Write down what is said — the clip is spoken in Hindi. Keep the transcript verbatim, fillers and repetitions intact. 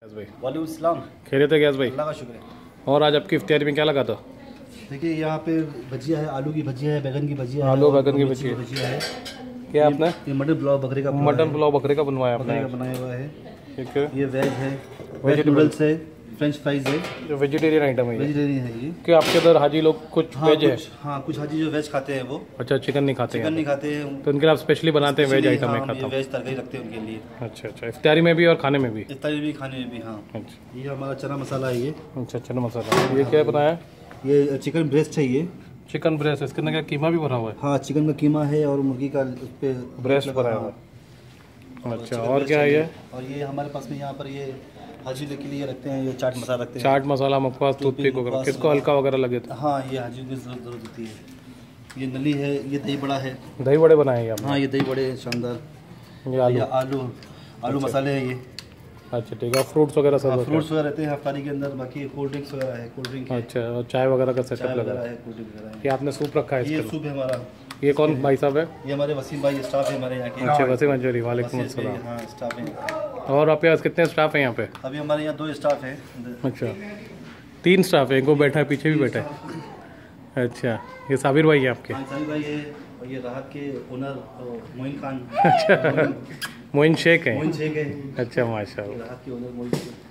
वालेकुम सलाम। खैरियत है गैस भाई? अल्लाह का शुक्र है। और आज आपकी इफ्तारी में क्या लगा था? देखिए यहाँ पे भजिया है, आलू की भजिया है, बैगन की भजिया है, आलू बैगन की भजिया भजिया है। क्या आपने? ये मटन पुलाव बकरे का मटन पुलाव बकरे का बनवाया आपने? बकरे का बनाया हुआ है। ठीक है। ये वेज है, वेज नूडल्स है, फ्रेंच फ्राइज है, जो वेजिटेरियन आइटम है ये? वेजिटेरियन है ये। कि आपके इधर हाजी लोग कुछ हाँ, वेज है? हाँ कुछ हाजी जो वेज खाते हैं वो। अच्छा, चिकन नहीं खाते? चिकन नहीं खाते हैं तो उनके लिए आप स्पेशली बनाते हैं वेज आइटम? हाँ, में खाता हूँ वेज तरकारी रखते हैं उनके लिए। अच्छा अच्छा, इफ्तारी में भी और खाने में भी? इफ्तारी भी खाने में भी। हाँ अच्छा, ये हमारा चना मसाला है ये। अच्छा चना मसाला। ये क्या बनाया? ये चिकन ब्रेस्ट है ये। चिकन ब्रेस्ट, इसके अंदर क्या कीमा भी भरा हुआ है? हाँ चिकन का कीमा है और मुर्गी का उस पे ब्रेस्ट भरा हुआ है। अच्छा, और क्या है ये? और ये हमारे पास में यहाँ पर ये हाजी के लिए रखते हैं, ये चाट मसाला रखते हैं। चाट मसाला, मकवास, टूथपिक वगैरह, किसको हल्का वगैरह लगे तो? हाँ ये हाजी की जरूरत जरूरत होती है। ये नली है, ये दही बड़ा है। दही बड़े बनाए हैं? हाँ ये दही बड़े शानदार। ये आलू आलू आलू मसाले है ये। अच्छा ठीक है। फ्रूट्स वगैरह सब? फ्रूट्स वगैरह रहते हैं अफ्तारी के अंदर। बाकी कोल्ड ड्रिंक्स वगैरह है, कोल्ड ड्रिंक। अच्छा, और चाय वगैरह का सेटअप लगा है, कोल्ड ड्रिंक वगैरह है। ये आपने सूप रखा है? ये सूप है हमारा। ये कौन भाई साहब है? ये हमारे वसीम भाई स्टाफ है हमारे यहाँ के। अच्छा, वसीम अंजरी, वालेकुम अस्सलाम। हाँ स्टाफ है। और आपके पास कितने स्टाफ हैं यहाँ पे? अभी हमारे यहाँ दो स्टाफ है। अच्छा, तीन स्टाफ है? इनको बैठा है, पीछे भी बैठा है। अच्छा, ये साबिर भाई है आपके? हाँ साबिर भाई है। और ये राहत के ओनर मोइन खान। अच्छा, मोइन शेख है? मोइन शेख है। अच्छा माशाल्लाह। राहत के ओनर मोइन शेख।